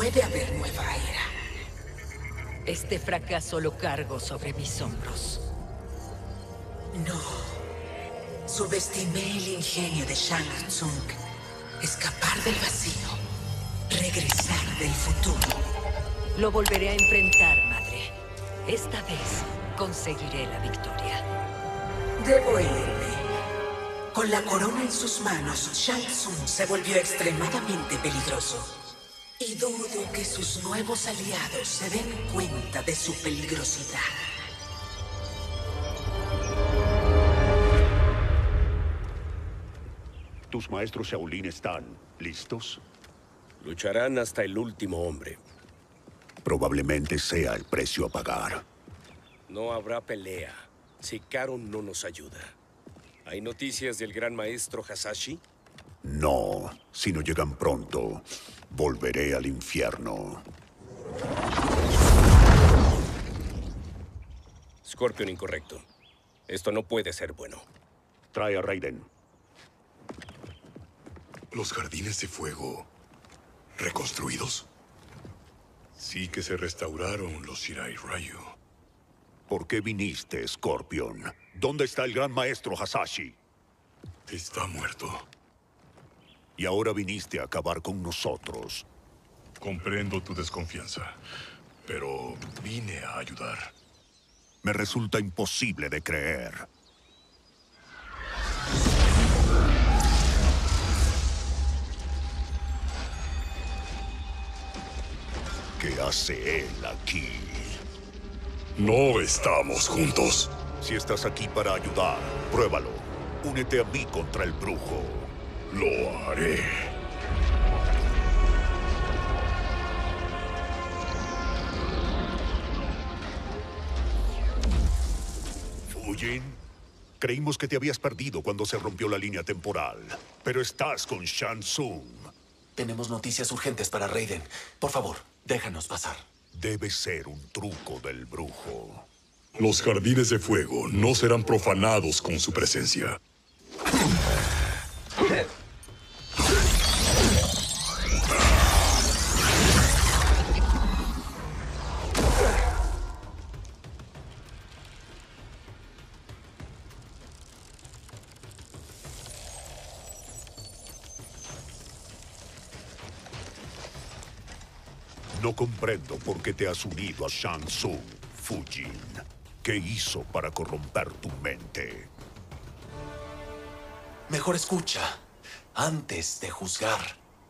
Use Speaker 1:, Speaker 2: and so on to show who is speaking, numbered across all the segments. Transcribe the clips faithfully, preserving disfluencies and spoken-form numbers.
Speaker 1: puede haber nueva era.
Speaker 2: Este fracaso lo cargo sobre mis hombros.
Speaker 1: No. Subestimé el ingenio de Shang Tsung. Escapar del vacío. Regresar del futuro.
Speaker 2: Lo volveré a enfrentar, madre. Esta vez conseguiré la victoria.
Speaker 1: Debo irme. Con la corona en sus manos, Shang Tsung se volvió extremadamente peligroso. Y dudo que sus nuevos aliados se den cuenta de su peligrosidad.
Speaker 3: ¿Tus maestros Shaolin están listos?
Speaker 4: Lucharán hasta el último hombre.
Speaker 3: Probablemente sea el precio a pagar.
Speaker 4: No habrá pelea si Karon no nos ayuda. ¿Hay noticias del gran maestro Hasashi?
Speaker 3: No, si no llegan pronto, volveré al infierno.
Speaker 4: Scorpion incorrecto. Esto no puede ser bueno.
Speaker 3: Trae a Raiden.
Speaker 5: ¿Los jardines de fuego reconstruidos? Sí que se restauraron los Shirai Ryu.
Speaker 3: ¿Por qué viniste, Scorpion? ¿Dónde está el gran maestro Hasashi?
Speaker 5: Está muerto.
Speaker 3: Y ahora viniste a acabar con nosotros.
Speaker 5: Comprendo tu desconfianza, pero vine a ayudar.
Speaker 3: Me resulta imposible de creer. ¿Qué hace él aquí?
Speaker 5: No estamos juntos.
Speaker 3: Si estás aquí para ayudar, pruébalo. Únete a mí contra el brujo.
Speaker 5: Lo haré.
Speaker 3: Fujin, creímos que te habías perdido cuando se rompió la línea temporal. Pero estás con Shang Tsung.
Speaker 6: Tenemos noticias urgentes para Raiden. Por favor, déjanos pasar.
Speaker 3: Debe ser un truco del brujo.
Speaker 5: Los jardines de fuego no serán profanados con su presencia.
Speaker 3: No comprendo por qué te has unido a Shang Tsung, Fujin. ¿Qué hizo para corromper tu mente?
Speaker 6: Mejor escucha, antes de juzgar.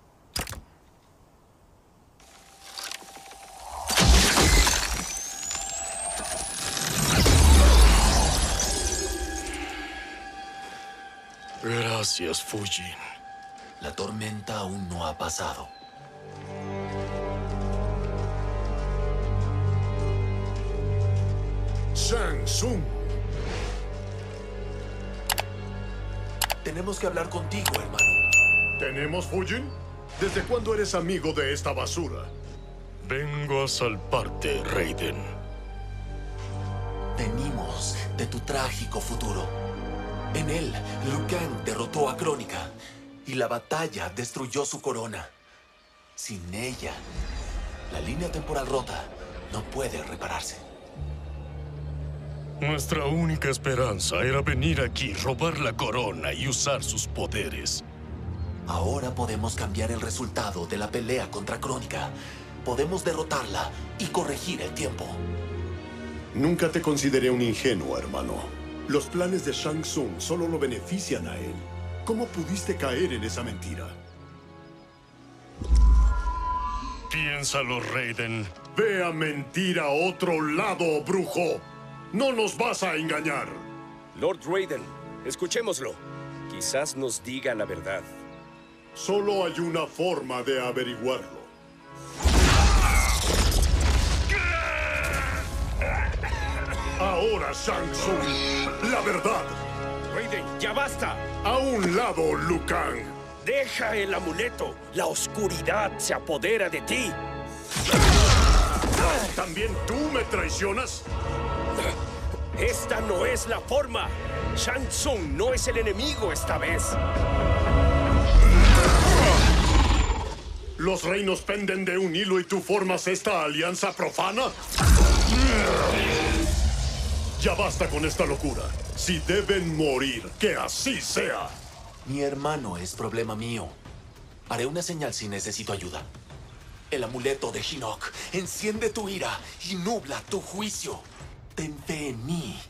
Speaker 5: Gracias, Fujin.
Speaker 6: La tormenta aún no ha pasado.
Speaker 5: Shang Tsung.
Speaker 6: Tenemos que hablar contigo, hermano.
Speaker 7: ¿Tenemos, Fujin? ¿Desde cuándo eres amigo de esta basura?
Speaker 5: Vengo a salvarte, Raiden.
Speaker 6: Venimos de tu trágico futuro. En él, Liu Kang derrotó a Crónica y la batalla destruyó su corona. Sin ella, la línea temporal rota no puede repararse.
Speaker 5: Nuestra única esperanza era venir aquí, robar la corona y usar sus poderes.
Speaker 6: Ahora podemos cambiar el resultado de la pelea contra Crónica. Podemos derrotarla y corregir el tiempo.
Speaker 7: Nunca te consideré un ingenuo, hermano. Los planes de Shang Tsung solo lo benefician a él. ¿Cómo pudiste caer en esa mentira?
Speaker 5: Piénsalo, Raiden.
Speaker 7: Ve a mentir a otro lado, brujo. ¡No nos vas a engañar!
Speaker 4: Lord Raiden, escuchémoslo. Quizás nos diga la verdad.
Speaker 7: Solo hay una forma de averiguarlo. Ahora, Shang Tsung, la verdad.
Speaker 4: Raiden, ya basta.
Speaker 7: A un lado, Liu Kang.
Speaker 4: Deja el amuleto. La oscuridad se apodera de ti.
Speaker 7: ¿También tú me traicionas?
Speaker 4: Esta no es la forma. Shang Tsung no es el enemigo esta vez.
Speaker 7: ¿Los reinos penden de un hilo y tú formas esta alianza profana? Ya basta con esta locura. Si deben morir, que así sea.
Speaker 6: Mi hermano es problema mío. Haré una señal si necesito ayuda. El amuleto de Shinnok enciende tu ira y nubla tu juicio. Ten fe en mí.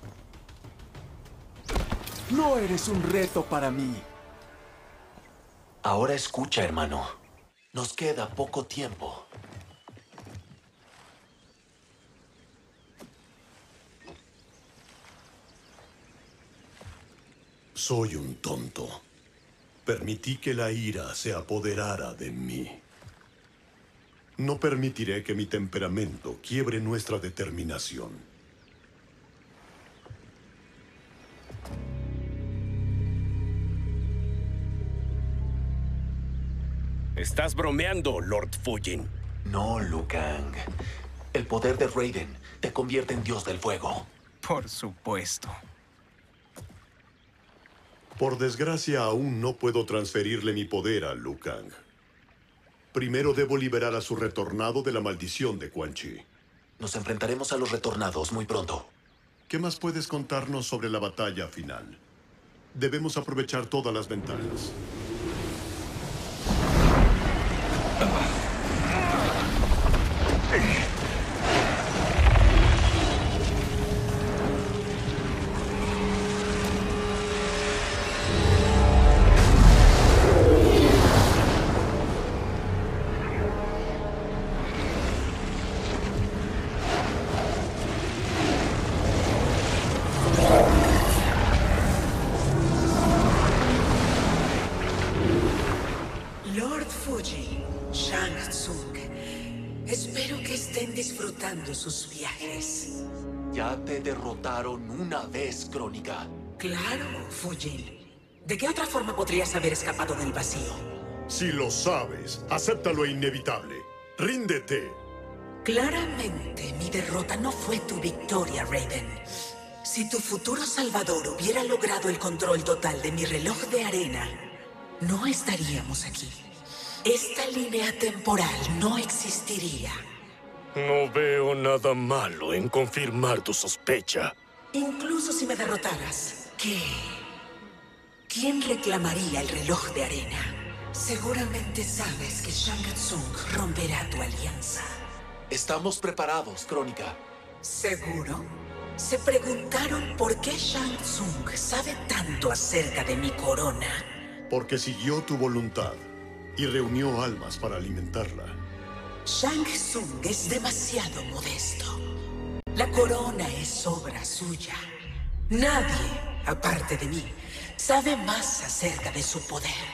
Speaker 8: No eres un reto para mí.
Speaker 6: Ahora escucha, hermano. Nos queda poco tiempo.
Speaker 7: Soy un tonto. Permití que la ira se apoderara de mí. No permitiré que mi temperamento quiebre nuestra determinación.
Speaker 4: Estás bromeando, Lord Fujin.
Speaker 6: No, Liu Kang. El poder de Raiden te convierte en Dios del Fuego.
Speaker 8: Por supuesto.
Speaker 7: Por desgracia, aún no puedo transferirle mi poder a Liu Kang. Primero debo liberar a su retornado de la maldición de Quan Chi.
Speaker 6: Nos enfrentaremos a los retornados muy pronto.
Speaker 7: ¿Qué más puedes contarnos sobre la batalla final? Debemos aprovechar todas las ventajas.
Speaker 1: Lord Fuji, Shang Tsung. Espero que estén disfrutando sus viajes.
Speaker 6: Ya te derrotaron una vez, Crónica.
Speaker 1: Claro, Fujin. ¿De qué otra forma podrías haber escapado del vacío?
Speaker 7: Si lo sabes, acepta lo inevitable. ¡Ríndete!
Speaker 1: Claramente, mi derrota no fue tu victoria, Raiden. Si tu futuro salvador hubiera logrado el control total de mi reloj de arena, no estaríamos aquí. Esta línea temporal no existiría.
Speaker 4: No veo nada malo en confirmar tu sospecha.
Speaker 1: Incluso si me derrotaras, ¿qué? ¿Quién reclamaría el reloj de arena? Seguramente sabes que Shang Tsung romperá tu alianza.
Speaker 6: Estamos preparados, Crónica.
Speaker 1: ¿Seguro? ¿Se preguntaron por qué Shang Tsung sabe tanto acerca de mi corona?
Speaker 7: Porque siguió tu voluntad y reunió almas para alimentarla.
Speaker 1: Shang Tsung es demasiado modesto. La corona es obra suya. Nadie, aparte de mí, sabe más acerca de su poder.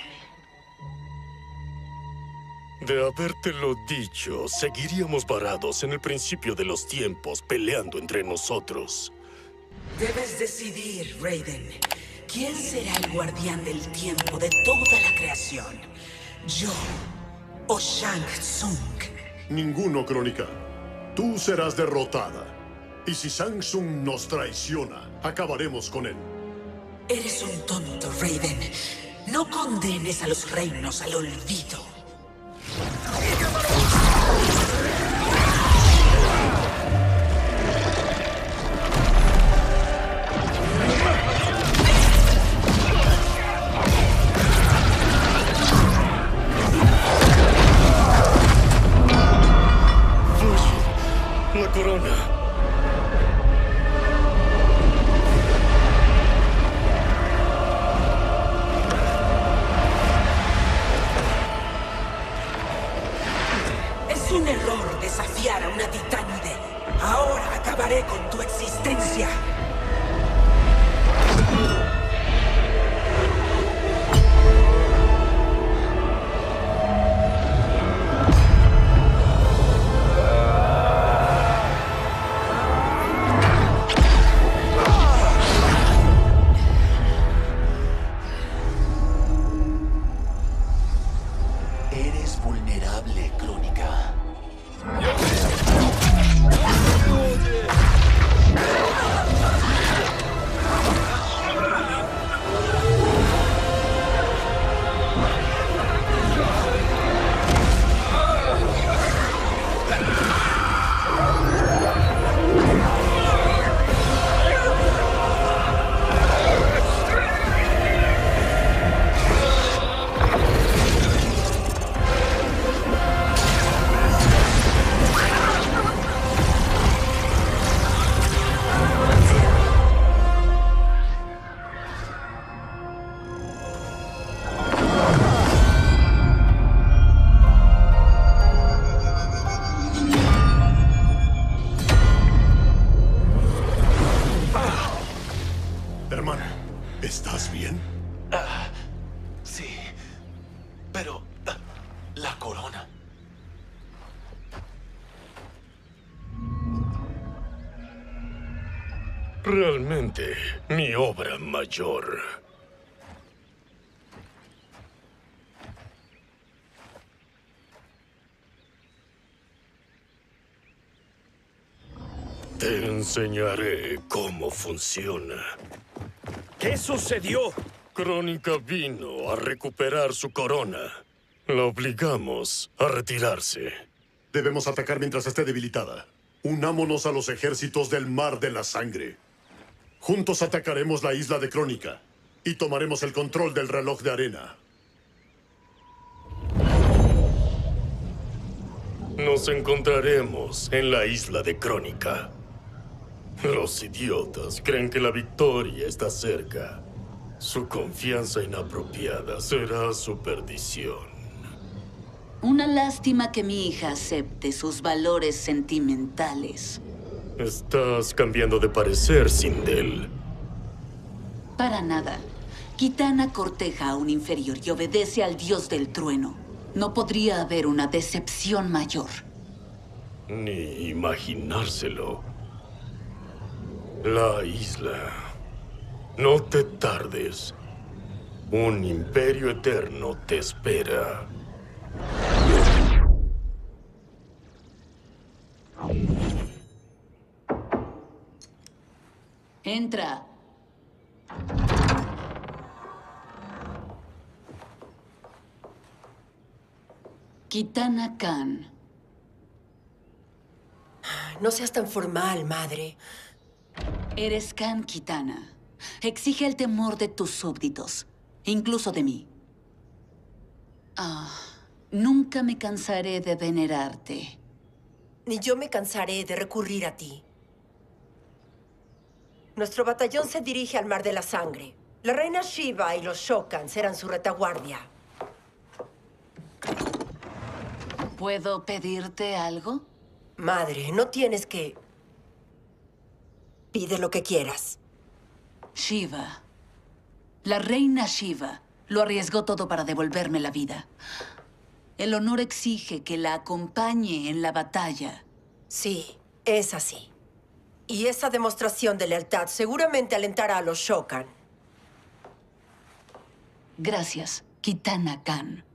Speaker 4: De habértelo dicho, seguiríamos varados en el principio de los tiempos, peleando entre nosotros.
Speaker 1: Debes decidir, Raiden. ¿Quién será el guardián del tiempo de toda la creación? ¿Yo o Shang Tsung?
Speaker 7: Ninguno, Crónica. Tú serás derrotada. Y si Shang Tsung nos traiciona, acabaremos con él.
Speaker 1: Eres un tonto, Raiden. No condenes a los reinos al olvido.
Speaker 4: La corona.
Speaker 1: Es un error desafiar a una titánide. Ahora acabaré con tu existencia.
Speaker 6: Eres vulnerable, Crónica.
Speaker 7: ¿Estás bien?
Speaker 6: Ah, sí. Pero... ah, la corona...
Speaker 4: Realmente, mi obra mayor. Te enseñaré cómo funciona.
Speaker 9: ¿Qué sucedió?
Speaker 4: Crónica vino a recuperar su corona. La obligamos a retirarse.
Speaker 7: Debemos atacar mientras esté debilitada. Unámonos a los ejércitos del Mar de la Sangre. Juntos atacaremos la isla de Crónica y tomaremos el control del reloj de arena.
Speaker 4: Nos encontraremos en la isla de Crónica. Los idiotas creen que la victoria está cerca. Su confianza inapropiada será su perdición.
Speaker 10: Una lástima que mi hija acepte sus valores sentimentales.
Speaker 4: Estás cambiando de parecer, Sindel.
Speaker 10: Para nada. Kitana corteja a un inferior y obedece al dios del trueno. No podría haber una decepción mayor.
Speaker 4: Ni imaginárselo. La isla. No te tardes. Un imperio eterno te espera.
Speaker 10: Entra. Kitana Kan.
Speaker 11: No seas tan formal, madre.
Speaker 10: Eres Kan Kitana. Exige el temor de tus súbditos, incluso de mí. Ah, nunca me cansaré de venerarte.
Speaker 11: Ni yo me cansaré de recurrir a ti. Nuestro batallón se dirige al Mar de la Sangre. La reina Shiva y los Shokan serán su retaguardia.
Speaker 10: ¿Puedo pedirte algo?
Speaker 11: Madre, no tienes que... Pide lo que quieras.
Speaker 10: Shiva. La reina Shiva lo arriesgó todo para devolverme la vida. El honor exige que la acompañe en la batalla.
Speaker 11: Sí, es así. Y esa demostración de lealtad seguramente alentará a los Shokan.
Speaker 10: Gracias, Kitana Kan.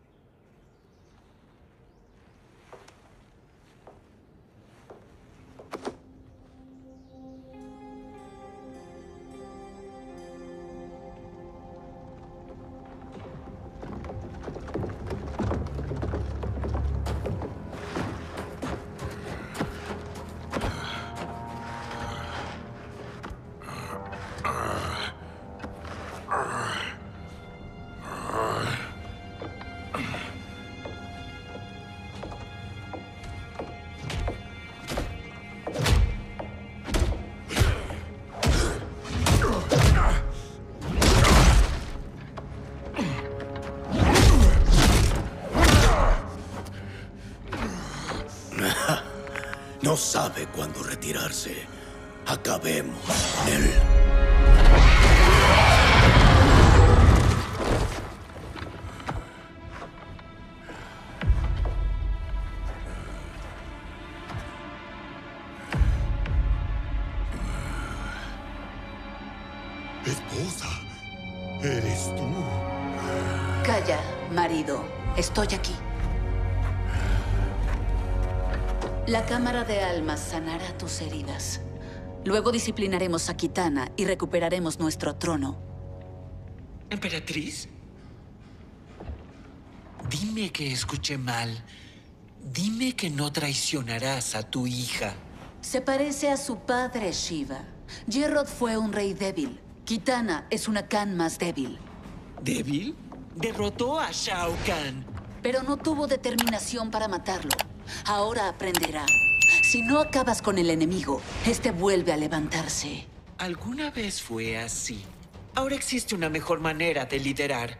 Speaker 12: No sabe cuándo retirarse. Acabemos con él.
Speaker 7: Esposa, ¿eres tú?
Speaker 10: Calla, marido. Estoy aquí. La cámara de almas sanará tus heridas. Luego disciplinaremos a Kitana y recuperaremos nuestro trono.
Speaker 1: ¿Emperatriz? Dime que escuché mal. Dime que no traicionarás a tu hija.
Speaker 10: Se parece a su padre, Shiva. Jerrod fue un rey débil. Kitana es una Kan más débil.
Speaker 1: ¿Débil? Derrotó a Shao Kahn.
Speaker 10: Pero no tuvo determinación para matarlo. Ahora aprenderá. Si no acabas con el enemigo, este vuelve a levantarse.
Speaker 1: Alguna vez fue así. Ahora existe una mejor manera de liderar.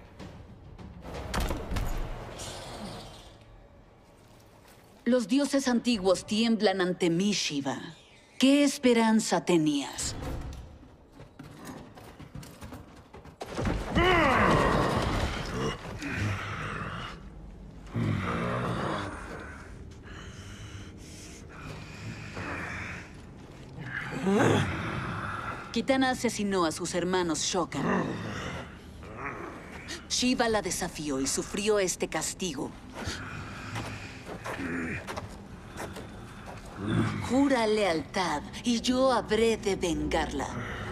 Speaker 10: Los dioses antiguos tiemblan ante mí, Shiva. ¿Qué esperanza tenías? Kitana asesinó a sus hermanos Shokan. Shiva la desafió y sufrió este castigo. Jura lealtad y yo habré de vengarla.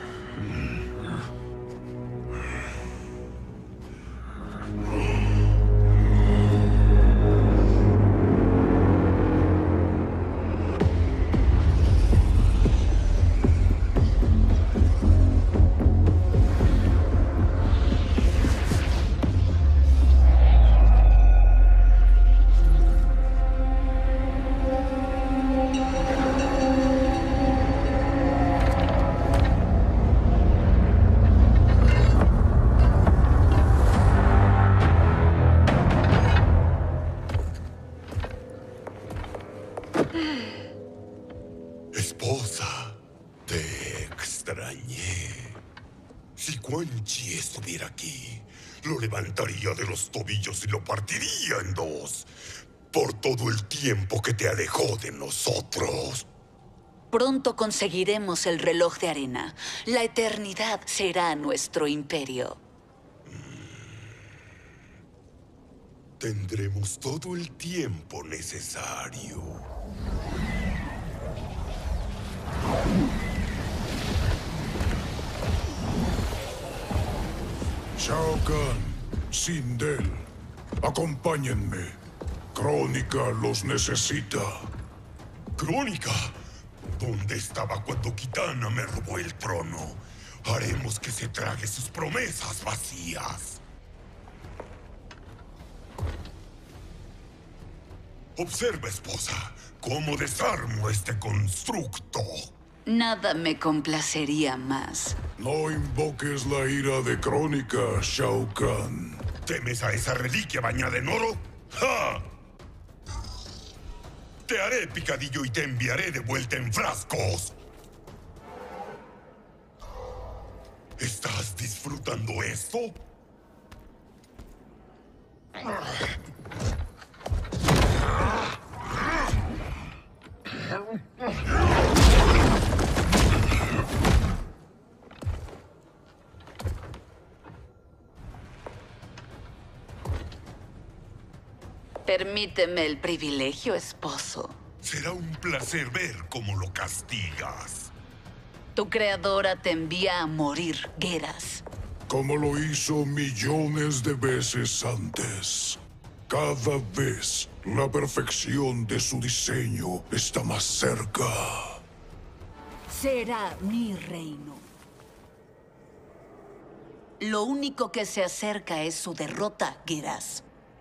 Speaker 5: Esposa, te extrañé. Si Quan Chi estuviera aquí, lo levantaría de los tobillos y lo partiría en dos. Por todo el tiempo que te alejó de nosotros.
Speaker 10: Pronto conseguiremos el reloj de arena. La eternidad será nuestro imperio.
Speaker 5: Tendremos todo el tiempo necesario.
Speaker 13: Shao Kahn, Sindel, acompáñenme. Crónica los necesita.
Speaker 5: ¿Crónica? ¿Dónde estaba cuando Kitana me robó el trono? Haremos que se trague sus promesas vacías. Observa, esposa, cómo desarmo este constructo.
Speaker 10: Nada me complacería más.
Speaker 13: No invoques la ira de Crónica, Shao Kahn.
Speaker 5: ¿Temes a esa reliquia bañada en oro? ¡Ja! Te haré picadillo y te enviaré de vuelta en frascos. ¿Estás disfrutando esto?
Speaker 10: Permíteme el privilegio, esposo.
Speaker 5: Será un placer ver cómo lo castigas.
Speaker 10: Tu creadora te envía a morir, Geras.
Speaker 13: Como lo hizo millones de veces antes. Cada vez la perfección de su diseño está más cerca.
Speaker 10: Será mi reino. Lo único que se acerca es su derrota, Geras.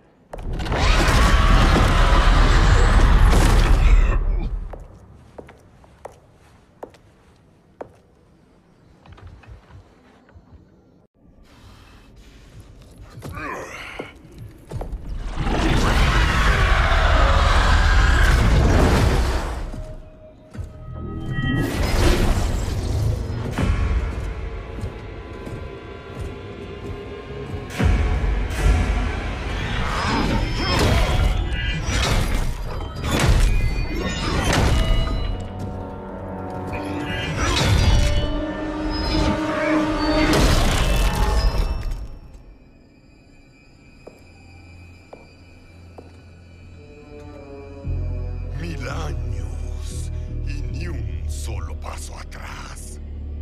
Speaker 5: Mil años y ni un solo paso atrás.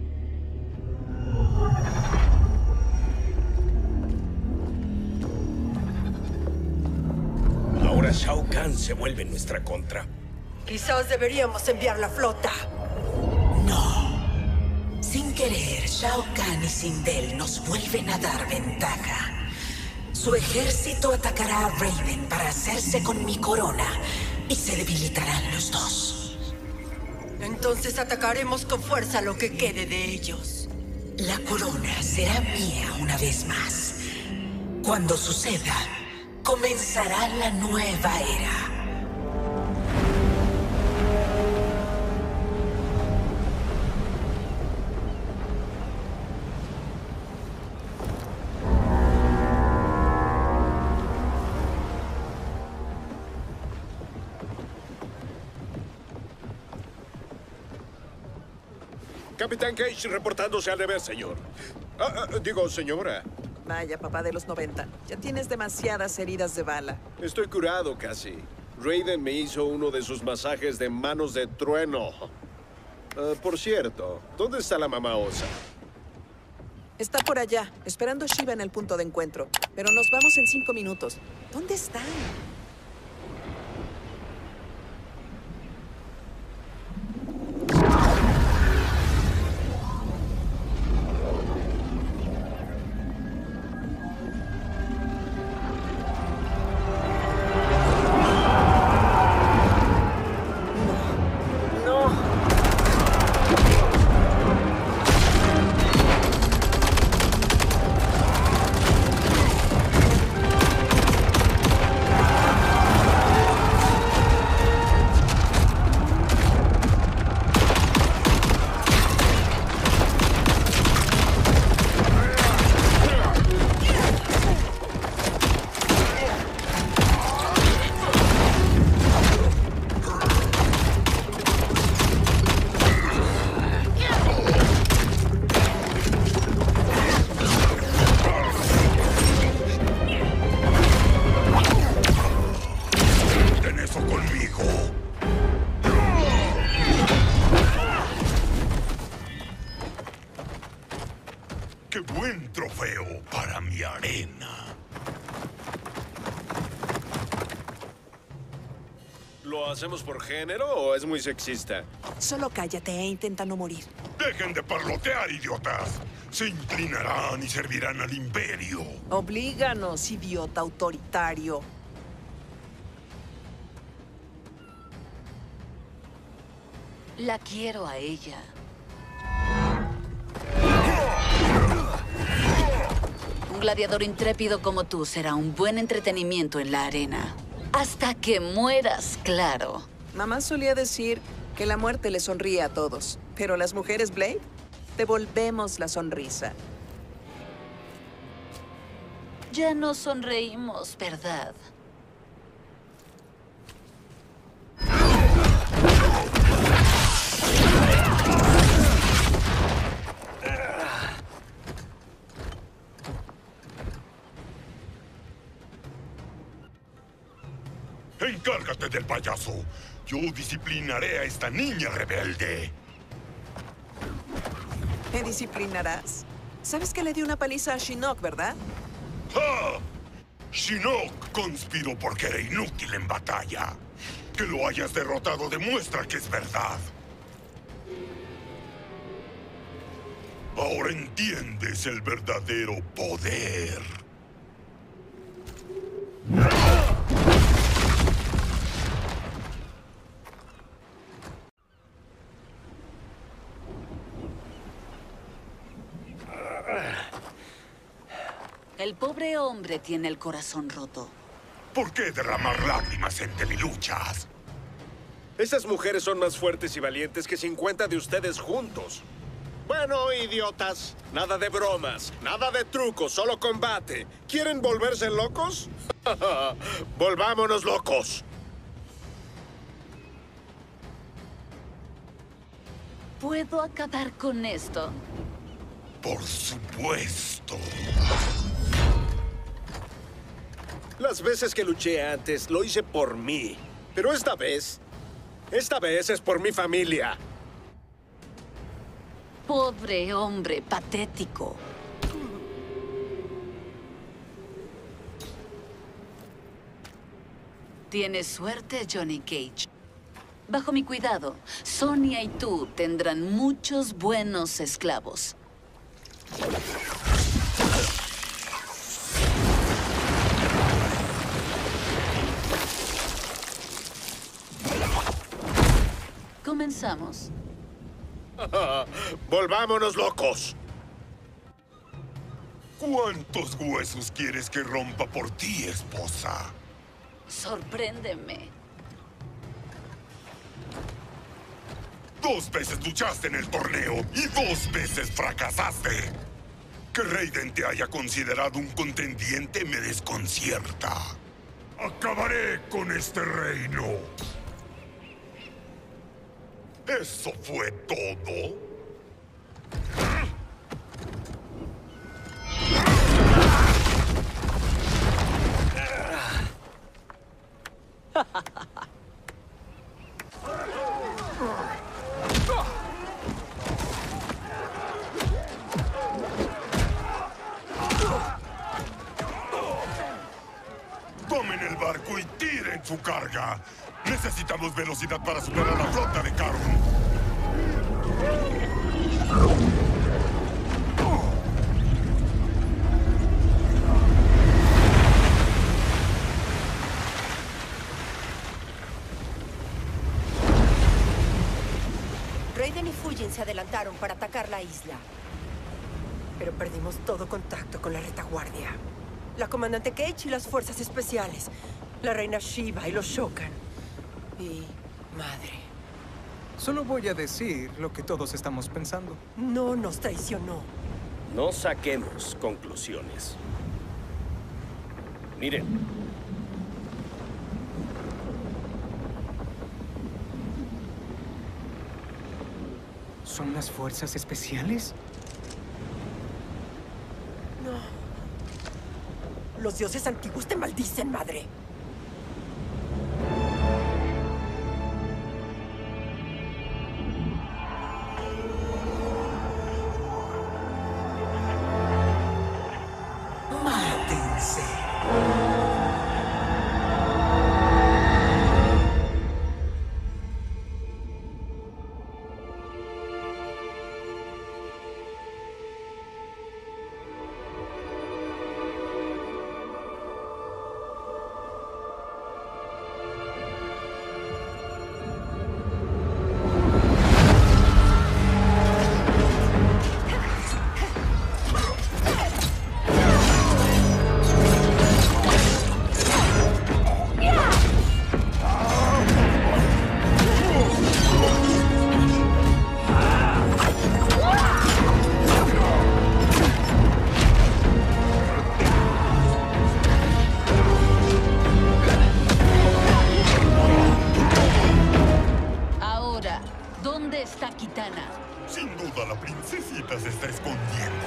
Speaker 9: Ahora Shao Kahn se vuelve en nuestra contra.
Speaker 11: Quizás deberíamos enviar la flota.
Speaker 1: No. Sin querer, Shao Kahn y Sindel nos vuelven a dar ventaja. Su ejército atacará a Raiden para hacerse con mi corona y se debilitarán los dos.
Speaker 11: Entonces atacaremos con fuerza lo que quede de ellos.
Speaker 1: La corona será mía una vez más. Cuando suceda, comenzará la nueva era.
Speaker 9: Capitán Cage reportándose al deber, señor. Ah, ah, digo, señora.
Speaker 14: Vaya, papá de los noventa. Ya tienes demasiadas heridas de bala.
Speaker 9: Estoy curado casi. Raiden me hizo uno de sus masajes de manos de trueno. Uh, por cierto, ¿dónde está la mamá osa?
Speaker 14: Está por allá, esperando a Shiva en el punto de encuentro. Pero nos vamos en cinco minutos. ¿Dónde están?
Speaker 5: ¡Qué buen trofeo para mi arena!
Speaker 9: ¿Lo hacemos por género o es muy sexista?
Speaker 14: Solo cállate e intenta no morir.
Speaker 5: ¡Dejen de parlotear, idiotas! Se inclinarán y servirán al imperio.
Speaker 14: Oblíganos, idiota autoritario.
Speaker 10: La quiero a ella. Un gladiador intrépido como tú será un buen entretenimiento en la arena. Hasta que mueras, claro.
Speaker 14: Mamá solía decir que la muerte le sonríe a todos. Pero las mujeres, Blade, devolvemos la sonrisa.
Speaker 10: Ya no sonreímos, ¿verdad?
Speaker 5: Encárgate del payaso. Yo disciplinaré a esta niña rebelde.
Speaker 14: ¿Me disciplinarás? Sabes que le di una paliza a Shinnok, ¿verdad?
Speaker 5: ¡Ah! Shinnok conspiró porque era inútil en batalla. Que lo hayas derrotado demuestra que es verdad. Ahora entiendes el verdadero poder.
Speaker 10: El pobre hombre tiene el corazón roto.
Speaker 5: ¿Por qué derramar lágrimas entre mi luchas?
Speaker 9: Estas mujeres son más fuertes y valientes que cincuenta de ustedes juntos. Bueno, idiotas, nada de bromas, nada de trucos, solo combate. ¿Quieren volverse locos? Volvámonos locos.
Speaker 10: ¿Puedo acabar con esto?
Speaker 5: Por supuesto.
Speaker 9: Las veces que luché antes, lo hice por mí. Pero esta vez, esta vez es por mi familia.
Speaker 10: Pobre hombre patético. Tienes suerte, Johnny Cage. Bajo mi cuidado, Sonya y tú tendrán muchos buenos esclavos. Comenzamos.
Speaker 9: Volvámonos locos.
Speaker 5: ¿Cuántos huesos quieres que rompa por ti, esposa?
Speaker 10: Sorpréndeme.
Speaker 5: Dos veces luchaste en el torneo y dos veces fracasaste. Que Raiden te haya considerado un contendiente me desconcierta. Acabaré con este reino. ¿Eso fue todo? carga. Necesitamos velocidad para superar la flota de Karun.
Speaker 11: Raiden y Fujin se adelantaron para atacar la isla. Pero perdimos todo contacto con la retaguardia. La comandante Cage y las fuerzas especiales. La reina Shiva y los Shokan. Y... madre.
Speaker 8: Solo voy a decir lo que todos estamos pensando.
Speaker 11: No nos traicionó.
Speaker 15: No saquemos conclusiones. Miren.
Speaker 8: ¿Son las fuerzas especiales?
Speaker 11: No. Los dioses antiguos te maldicen, madre.
Speaker 1: Mátense.
Speaker 5: Sin duda, la princesita se está escondiendo.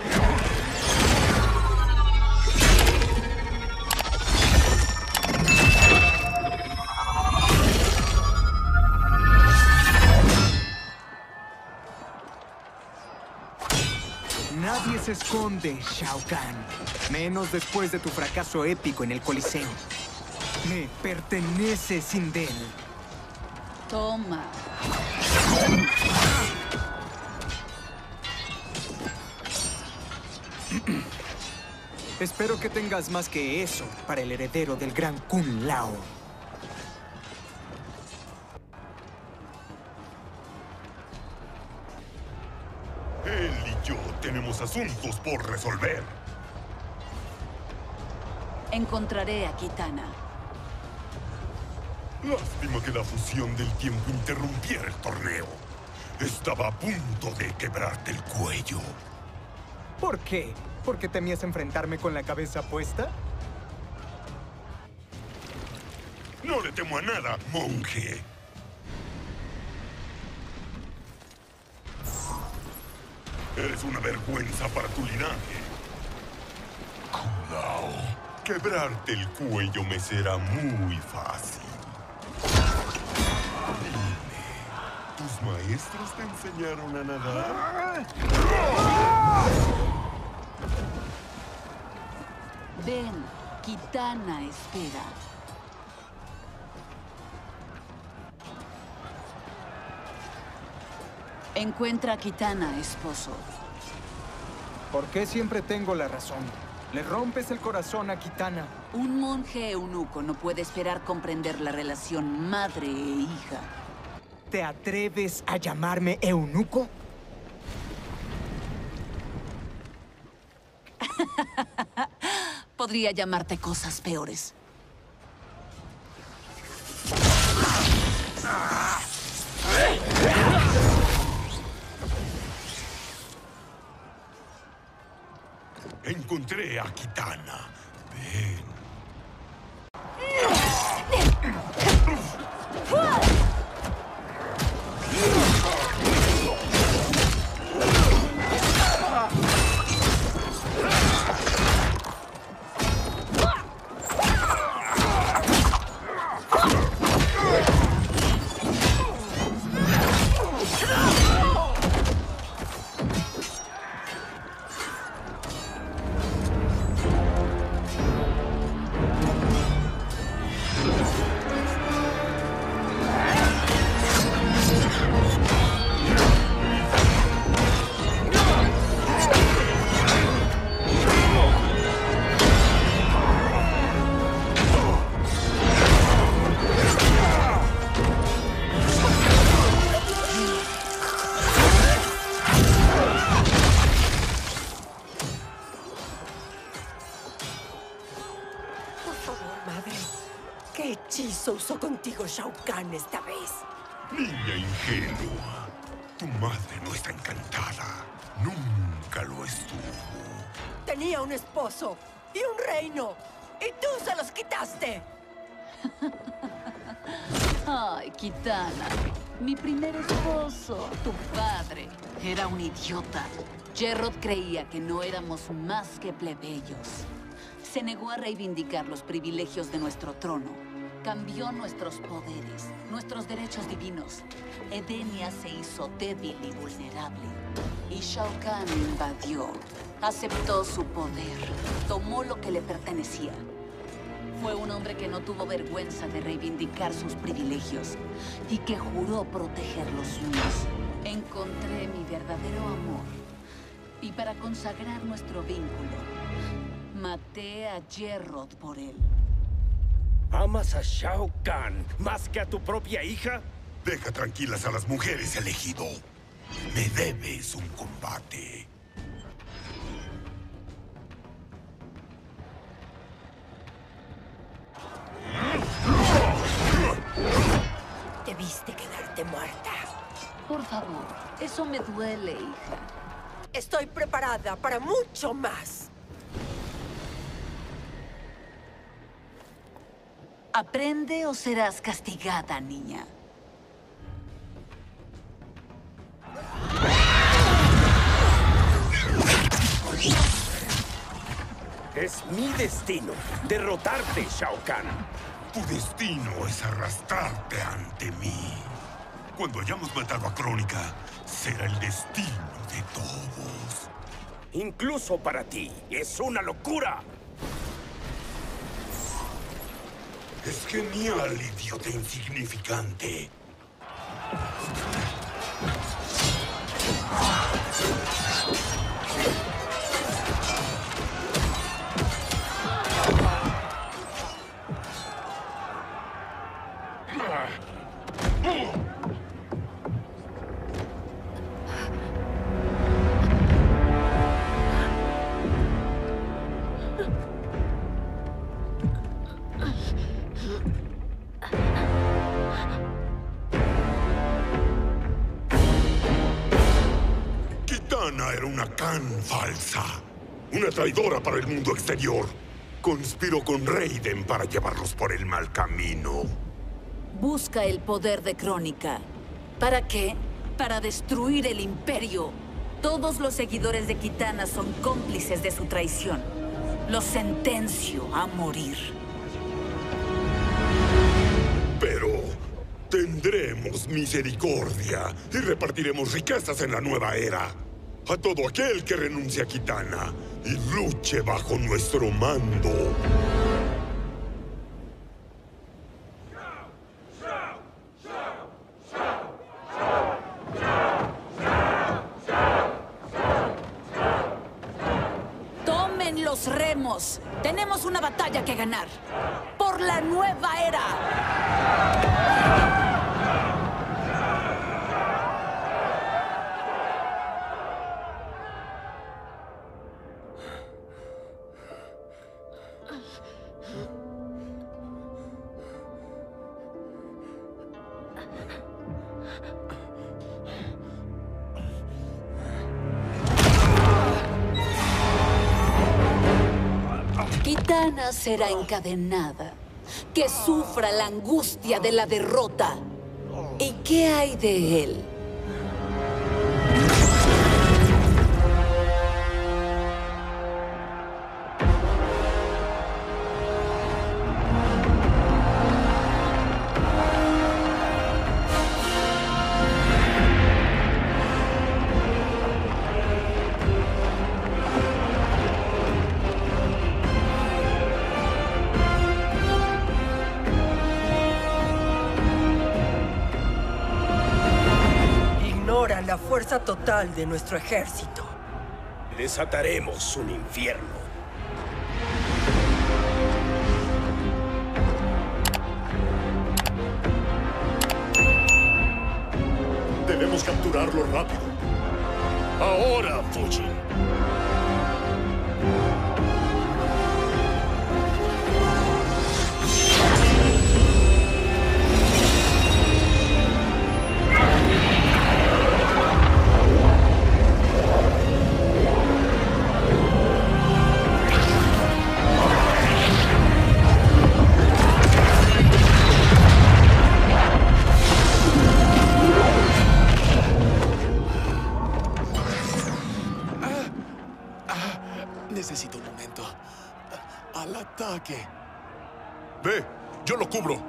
Speaker 8: Nadie se esconde, Shao Kahn. Menos después de tu fracaso épico en el Coliseo. Me pertenece, Sindel.
Speaker 10: Toma.
Speaker 8: Espero que tengas más que eso para el heredero del gran Kung Lao.
Speaker 5: Él y yo tenemos asuntos por resolver.
Speaker 10: Encontraré a Kitana.
Speaker 5: Lástima que la fusión del tiempo interrumpiera el torneo. Estaba a punto de quebrarte el cuello.
Speaker 8: ¿Por qué? ¿Porque temías enfrentarme con la cabeza puesta?
Speaker 5: No le temo a nada, monje. Eres una vergüenza para tu linaje. Kung Lao, quebrarte el cuello me será muy fácil. Dime, ¿tus maestros te enseñaron a nadar?
Speaker 10: Ven, Kitana espera. Encuentra a Kitana, esposo.
Speaker 8: ¿Por qué siempre tengo la razón? Le rompes el corazón a Kitana.
Speaker 10: Un monje eunuco no puede esperar comprender la relación madre e hija.
Speaker 8: ¿Te atreves a llamarme eunuco?
Speaker 10: Podría llamarte cosas peores.
Speaker 5: Encontré a Kitana. Ven.
Speaker 11: acaso usó contigo Shao Kahn esta vez?
Speaker 5: Niña ingenua, tu madre no está encantada. Nunca lo estuvo.
Speaker 11: Tenía un esposo y un reino, y tú se los quitaste.
Speaker 10: Ay, Kitana. Mi primer esposo, tu padre, era un idiota. Jerrod creía que no éramos más que plebeyos. Se negó a reivindicar los privilegios de nuestro trono. Cambió nuestros poderes, nuestros derechos divinos. Edenia se hizo débil y vulnerable. Y Shao Kahn invadió. Aceptó su poder. Tomó lo que le pertenecía. Fue un hombre que no tuvo vergüenza de reivindicar sus privilegios y que juró proteger los suyos. Encontré mi verdadero amor. Y para consagrar nuestro vínculo, maté a Jerrod por él.
Speaker 15: ¿Amas a Shao Kahn más que a tu propia hija?
Speaker 5: Deja tranquilas a las mujeres, elegido. Me debes un combate.
Speaker 11: Debiste quedarte muerta.
Speaker 10: Por favor, eso me duele, hija.
Speaker 11: Estoy preparada para mucho más.
Speaker 10: Aprende o serás castigada, niña.
Speaker 15: Es mi destino derrotarte, Shao Kahn.
Speaker 5: Tu destino es arrastrarte ante mí. Cuando hayamos matado a Crónica, será el destino de todos.
Speaker 15: Incluso para ti, es una locura.
Speaker 5: Es genial, idiota insignificante. Kitana era una Kahn falsa. Una traidora para el mundo exterior. Conspiró con Raiden para llevarlos por el mal camino.
Speaker 10: Busca el poder de Crónica. ¿Para qué? Para destruir el Imperio. Todos los seguidores de Kitana son cómplices de su traición. Los sentencio a morir.
Speaker 5: Pero tendremos misericordia y repartiremos riquezas en la nueva era. A todo aquel que renuncie a Kitana y luche bajo nuestro mando.
Speaker 10: ¡Tomen los remos! Tenemos una batalla que ganar. ¡Por la nueva era! Kitana será encadenada. Que sufra la angustia de la derrota. ¿Y qué hay de él?
Speaker 11: La fuerza total de nuestro ejército.
Speaker 15: Desataremos un infierno.
Speaker 3: Debemos capturarlo rápido.
Speaker 4: Ahora, Fujin.
Speaker 6: Necesito un momento. Al ataque.
Speaker 5: Ve, yo lo cubro.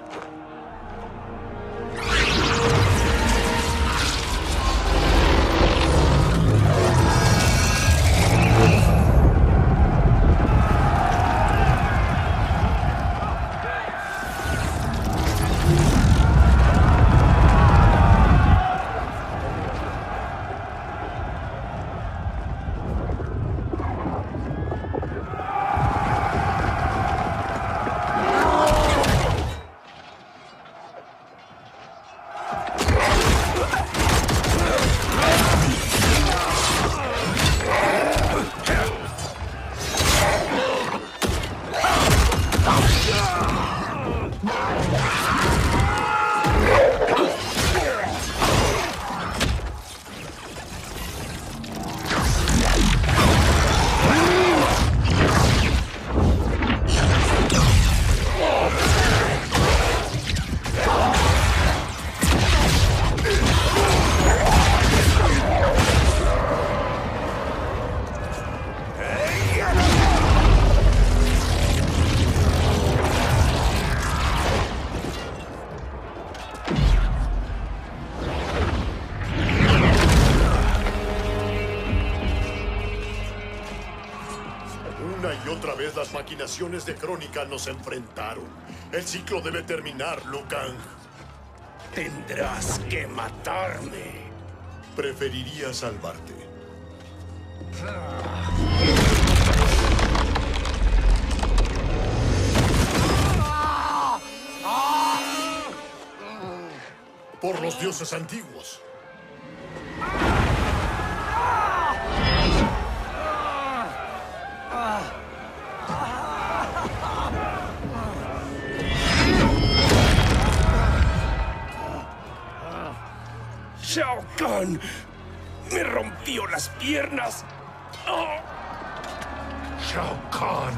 Speaker 7: Las maquinaciones de Crónica nos enfrentaron. El ciclo debe terminar, Liu Kang.
Speaker 15: Tendrás que matarme.
Speaker 7: Preferiría salvarte. Por los dioses antiguos.
Speaker 15: ¡Shao Kahn! ¡Me rompió las piernas! ¡Oh!
Speaker 5: ¡Shao Kahn!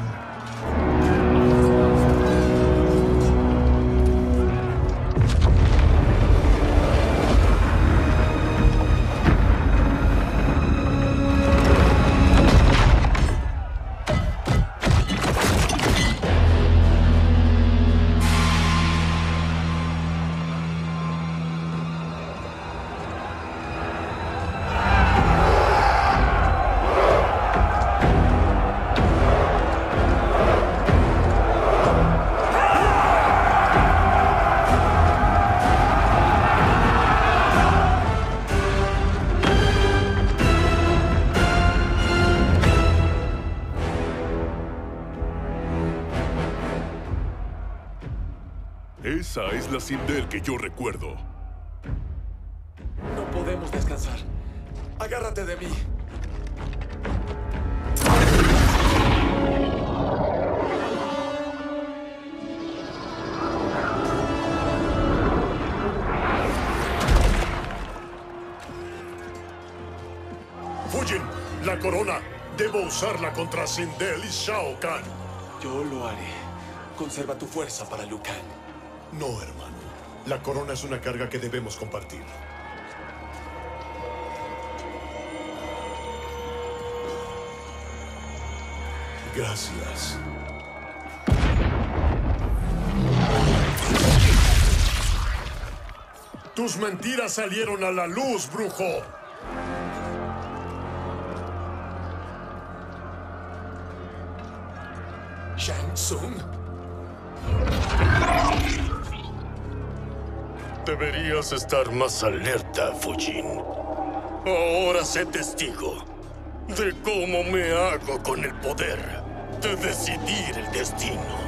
Speaker 5: Esa es la Sindel que yo recuerdo.
Speaker 6: No podemos descansar. Agárrate de mí.
Speaker 7: Fujin, la corona. Debo usarla contra Sindel y Shao Kahn.
Speaker 6: Yo lo haré. Conserva tu fuerza para Liu Kang.
Speaker 7: No, hermano. La corona es una carga que debemos compartir. Gracias. Tus mentiras salieron a la luz, brujo.
Speaker 6: Shang Tsung.
Speaker 4: Deberías estar más alerta, Fujin. Ahora sé testigo de cómo me hago con el poder de decidir el destino.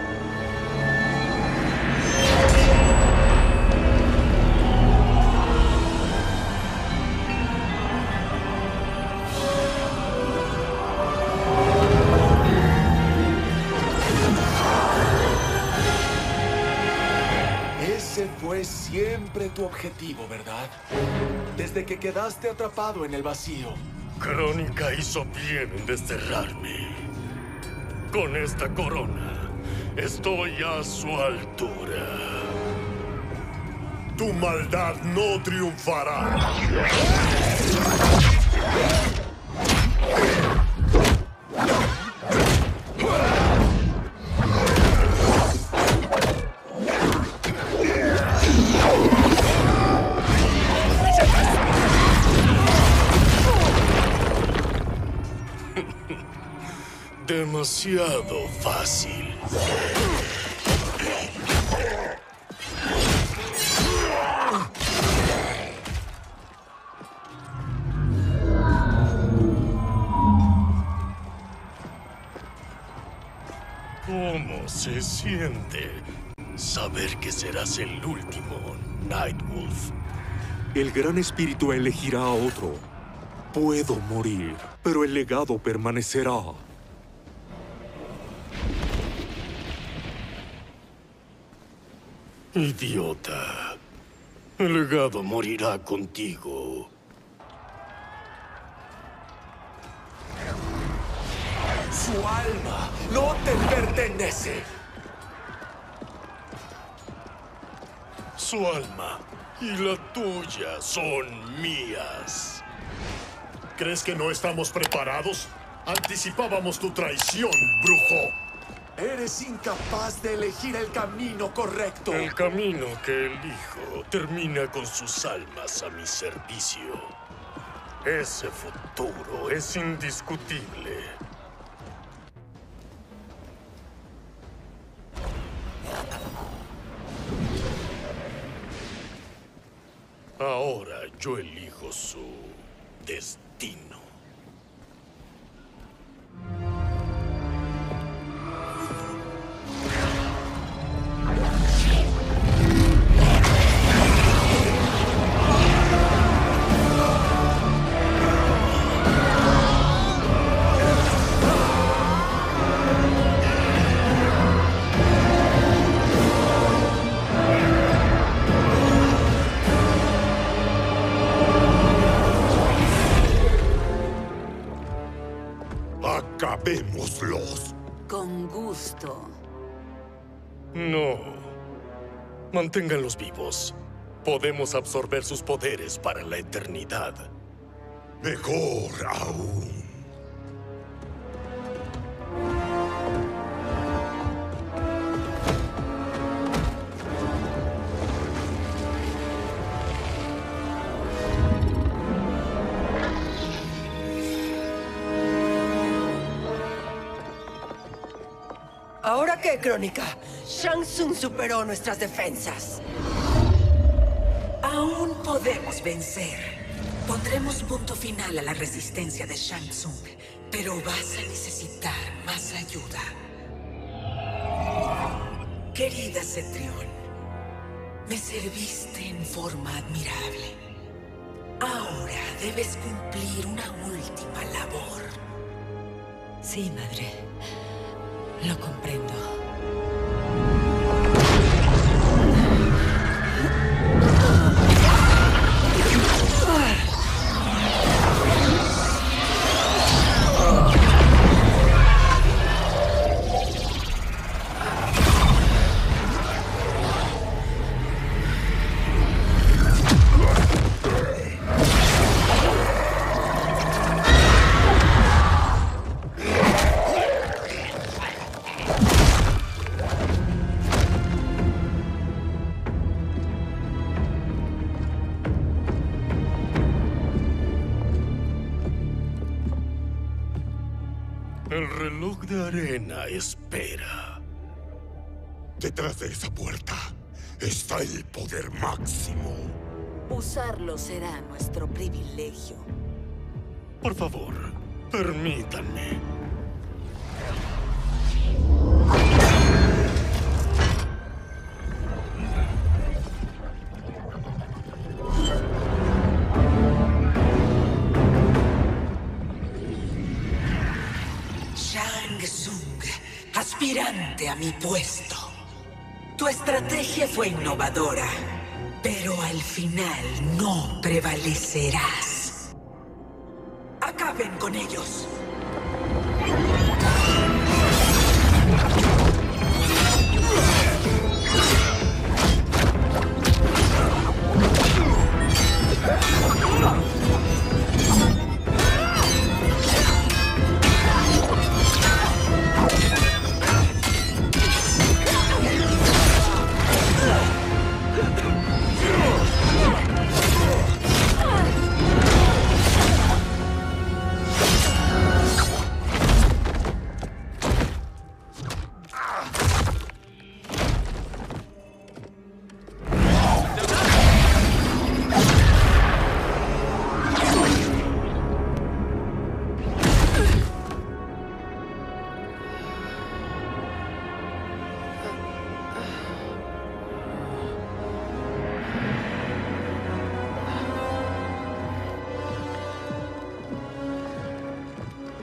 Speaker 6: Ese fue siempre tu objetivo, ¿verdad? Desde que quedaste atrapado en el vacío.
Speaker 4: Crónica hizo bien en desterrarme. Con esta corona, estoy a su altura.
Speaker 7: Tu maldad no triunfará.
Speaker 4: Demasiado fácil. ¿Cómo se siente saber que serás el último, Nightwolf?
Speaker 16: El Gran Espíritu elegirá a otro. Puedo morir, pero el legado permanecerá.
Speaker 4: Idiota. El legado morirá contigo.
Speaker 6: Su alma no te pertenece.
Speaker 4: Su alma y la tuya son mías.
Speaker 3: ¿Crees que no estamos preparados? Anticipábamos tu traición, brujo.
Speaker 6: Eres incapaz de elegir el camino correcto.
Speaker 4: El camino que elijo termina con sus almas a mi servicio. Ese futuro es indiscutible. Ahora yo elijo su destino.
Speaker 5: Acabémoslos.
Speaker 10: Con gusto.
Speaker 4: No. Manténganlos vivos. Podemos absorber sus poderes para la eternidad.
Speaker 5: Mejor aún.
Speaker 11: ¿Ahora qué, Crónica? Shang Tsung superó nuestras defensas.
Speaker 1: Aún podemos vencer. Pondremos punto final a la resistencia de Shang Tsung, pero vas a necesitar más ayuda. Querida Cetrión, me serviste en forma admirable. Ahora debes cumplir una última labor.
Speaker 2: Sí, madre. Lo comprendo.
Speaker 4: El reloj de arena espera.
Speaker 5: Detrás de esa puerta está el poder máximo.
Speaker 10: Usarlo será nuestro privilegio.
Speaker 4: Por favor, permítanme.
Speaker 1: Shang Tsung, aspirante a mi puesto. Tu estrategia fue innovadora, pero al final no prevalecerás. Acaben con ellos.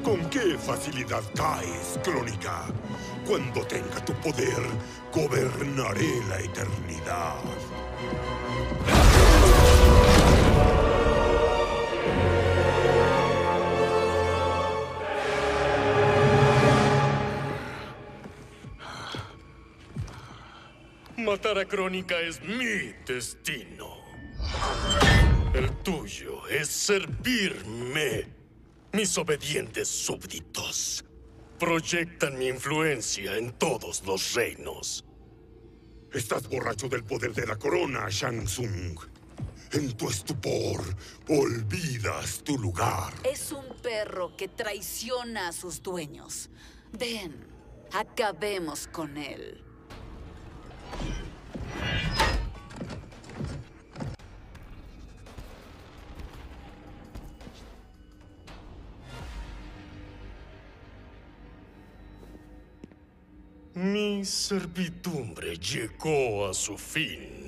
Speaker 5: ¿Con qué facilidad caes, Crónica? Cuando tenga tu poder, gobernaré la eternidad.
Speaker 4: Matar a Crónica es mi destino. El tuyo es servirme. Mis obedientes súbditos proyectan mi influencia en todos los reinos.
Speaker 5: Estás borracho del poder de la corona, Shang Tsung. En tu estupor, olvidas tu lugar.
Speaker 10: Es un perro que traiciona a sus dueños. Ven, acabemos con él.
Speaker 4: Mi servidumbre llegó a su fin.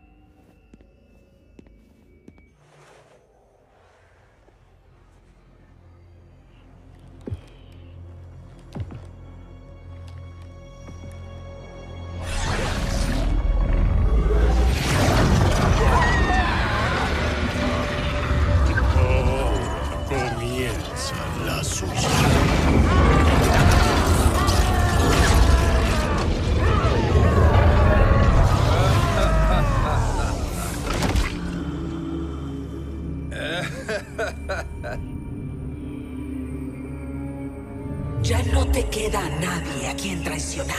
Speaker 4: Ahora comienza la suya.
Speaker 1: Ya no te queda a nadie a quien traicionar.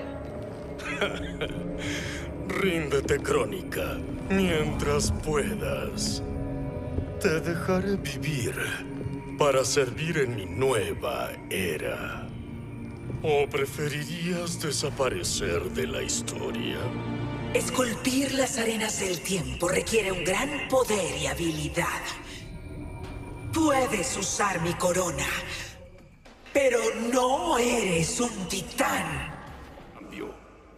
Speaker 4: Ríndete, Crónica, mientras puedas. Te dejaré vivir para servir en mi nueva era. ¿O preferirías desaparecer de la historia?
Speaker 1: Esculpir las arenas del tiempo requiere un gran poder y habilidad. Puedes usar mi corona, pero no eres un titán.
Speaker 4: Cambio.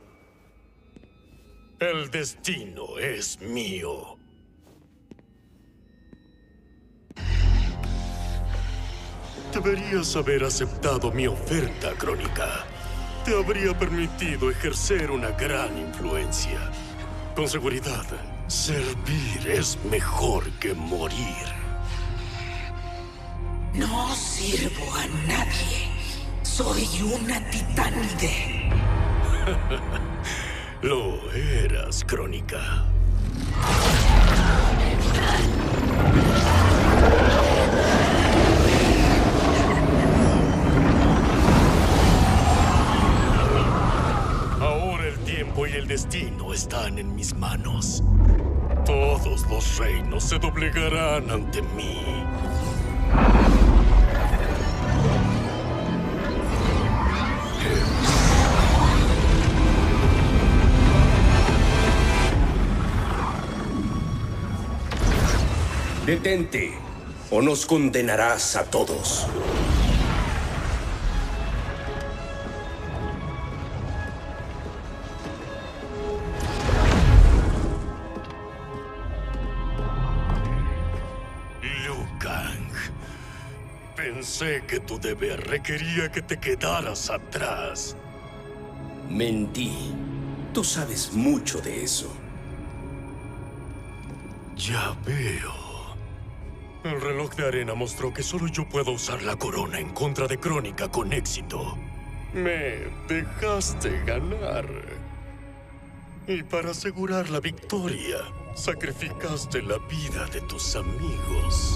Speaker 4: El destino es mío. Deberías haber aceptado mi oferta, Crónica. Te habría permitido ejercer una gran influencia. Con seguridad, servir es mejor que morir.
Speaker 1: No sirvo a nadie. Soy una titánide.
Speaker 4: Lo eras, Crónica. Ahora el tiempo y el destino están en mis manos. Todos los reinos se doblegarán ante mí.
Speaker 12: Detente, o nos condenarás a todos.
Speaker 4: Liu Kang, pensé que tu deber requería que te quedaras atrás.
Speaker 12: Mentí. Tú sabes mucho de eso.
Speaker 4: Ya veo. El reloj de arena mostró que solo yo puedo usar la corona en contra de Crónica con éxito. Me dejaste ganar. Y para asegurar la victoria, sacrificaste la vida de tus amigos.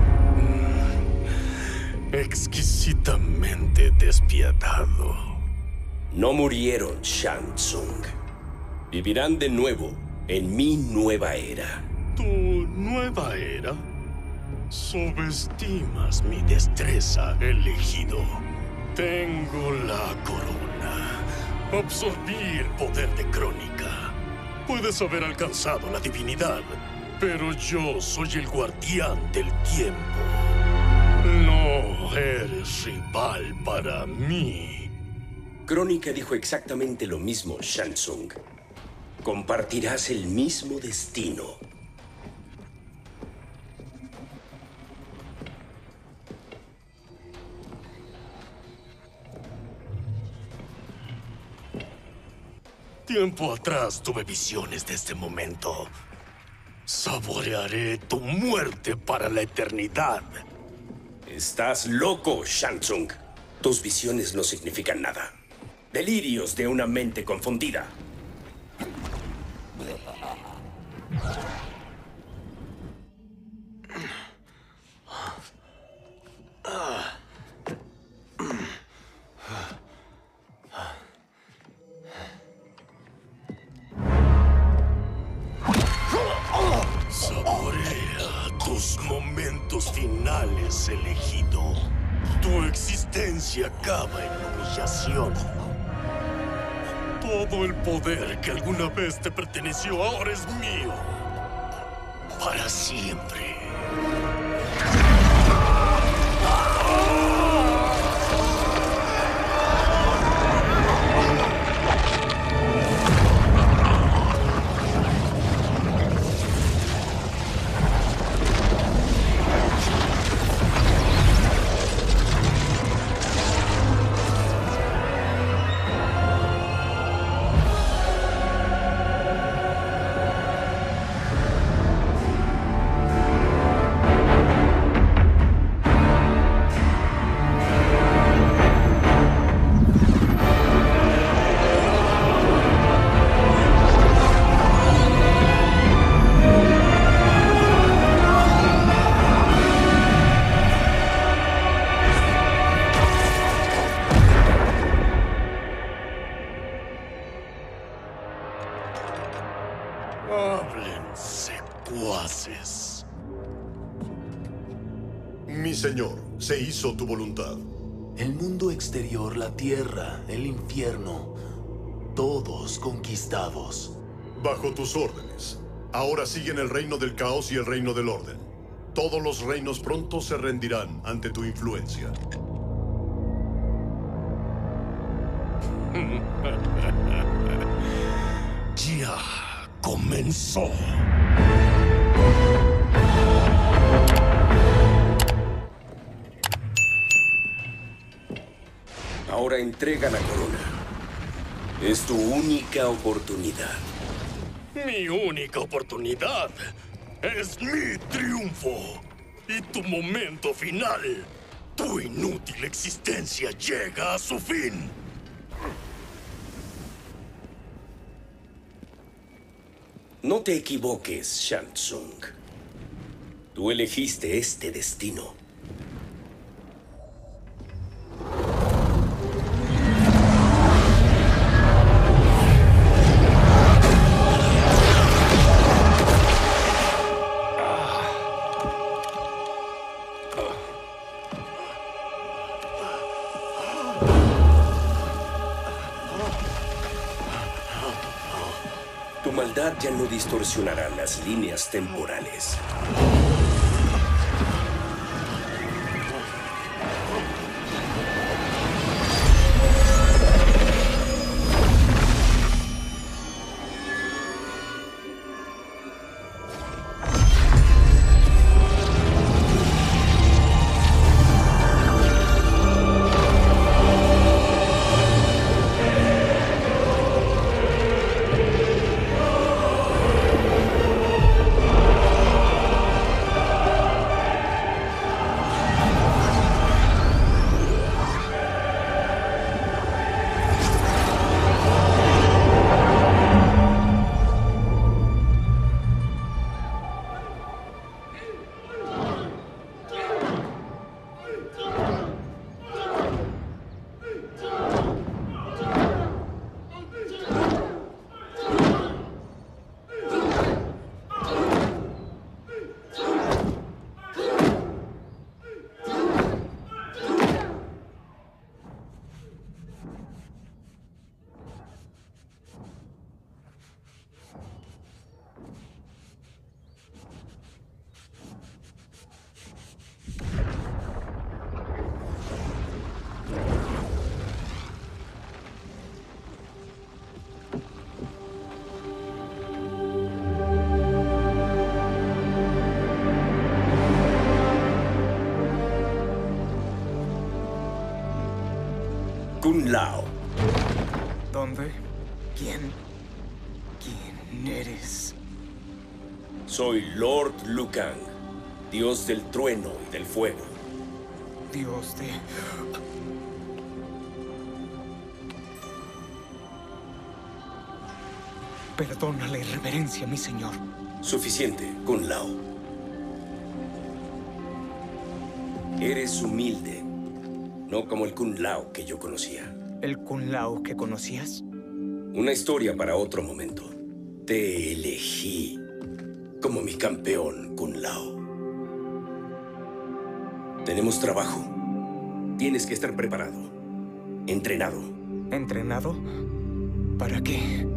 Speaker 4: Mm, exquisitamente despiadado.
Speaker 12: No murieron, Shang Tsung. Vivirán de nuevo en mi nueva era.
Speaker 4: ¿Tu nueva era? Subestimas mi destreza, elegido. Tengo la corona. Absorbí el poder de Crónica. Puedes haber alcanzado la divinidad, pero yo soy el guardián del tiempo. No eres rival para mí.
Speaker 12: Crónica dijo exactamente lo mismo, Shang Tsung. Compartirás el mismo destino.
Speaker 4: Tiempo atrás tuve visiones de este momento. Saborearé tu muerte para la eternidad.
Speaker 12: Estás loco, Shansung. Tus visiones no significan nada. Delirios de una mente confundida.
Speaker 4: Saborea tus momentos finales, elegido. Tu existencia acaba en humillación. Todo el poder que alguna vez te perteneció ahora es mío. Para siempre. Hablen, secuaces.
Speaker 7: Mi señor, se hizo tu voluntad.
Speaker 6: El mundo exterior, la tierra, el infierno, todos conquistados.
Speaker 7: Bajo tus órdenes. Ahora siguen el reino del caos y el reino del orden. Todos los reinos pronto se rendirán ante tu influencia.
Speaker 4: Ya comenzó.
Speaker 12: Ahora entrega la corona. Es tu única oportunidad.
Speaker 4: Mi única oportunidad es mi triunfo. Y tu momento final, tu inútil existencia llega a su fin.
Speaker 12: No te equivoques, Shansung. Tú elegiste este destino. Tu maldad ya no distorsionará las líneas temporales. Kung Lao.
Speaker 8: ¿Dónde? ¿Quién? ¿Quién eres?
Speaker 12: Soy Lord Liu Kang, dios del trueno y del fuego.
Speaker 8: Dios de... Perdona la irreverencia, mi señor.
Speaker 12: Suficiente, Kung Lao. Eres humilde, no como el Kung Lao que yo conocía.
Speaker 8: ¿El Kung Lao que conocías?
Speaker 12: Una historia para otro momento. Te elegí como mi campeón, Kung Lao. Tenemos trabajo. Tienes que estar preparado. Entrenado.
Speaker 8: ¿Entrenado? ¿Para qué?